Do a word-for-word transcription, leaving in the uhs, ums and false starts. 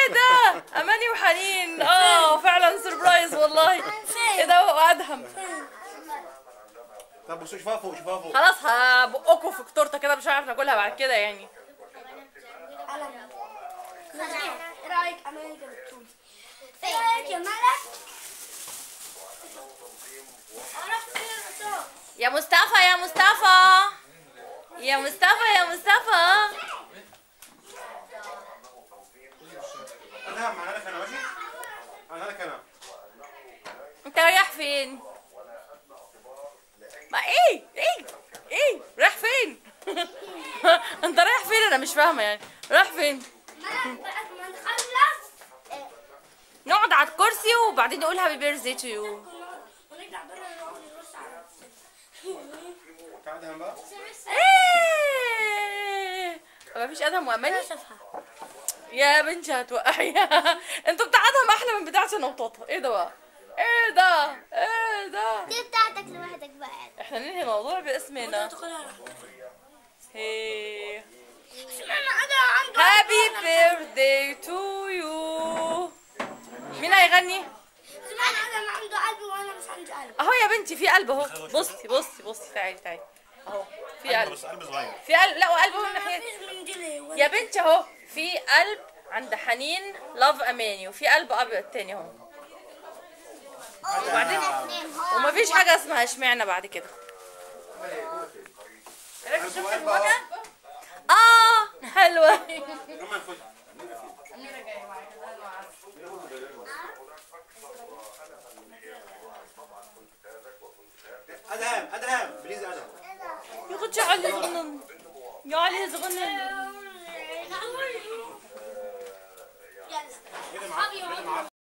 ايه ده؟ اماني وحنين. اه فعلا سربرايز والله. ايه ده هو ادهم. طب بصوا شوفها فوق شوفها فوق. خلاص هبقكوا في التورته كده مش هنعرف ناكلها بعد كده يعني. ايه رايك اماني كانت ايه رايك يا ملك؟ يا مصطفى يا مصطفى يا مصطفى يا مصطفى. انا معانا لك انا ماشي. انا لك انا. انت رايح فين؟ ما ايه ايه ايه رايح فين؟ انت رايح فين؟ انا مش فاهمه يعني رايح فين؟ ملك بعد ما نخلص نقعد على الكرسي وبعدين نقول هابي بيرثدي تو يو. ونرجع بره نقعد نرص على تعال ادهم بقى. ايه مفيش ادهم واماني؟ يا بنتي هتوقعيها. انتوا بتاع ادهم احلى من بتاعتي انا وطاطا. ايه ده بقى؟ ايه ده؟ ايه ده؟ دي بتاعتك لوحدك بقى. احنا ننهي الموضوع باسمنا. هي هابي بيرثدي تو يو. مين هيغني؟ سمعنا ادم عنده قلب وانا مش عندي قلب. اهو يا بنتي في قلب اهو. بصي بصي بصي تعالي تعالي اهو في قلب. بس قلب صغير. في قلب. لا وقلب من ناحية مفيش من دي ليه؟ يا بنتي اهو في قلب عند حنين لاف اماني وفي قلب ابيض تاني اهو. وبعدين ومفيش حاجه اسمها اشمعنى بعد كده. شفت المواجهه؟ اه حلوه. ادهم ادهم بليز ادهم. يا خدش علي صغنن يا علي صغنن. يلا.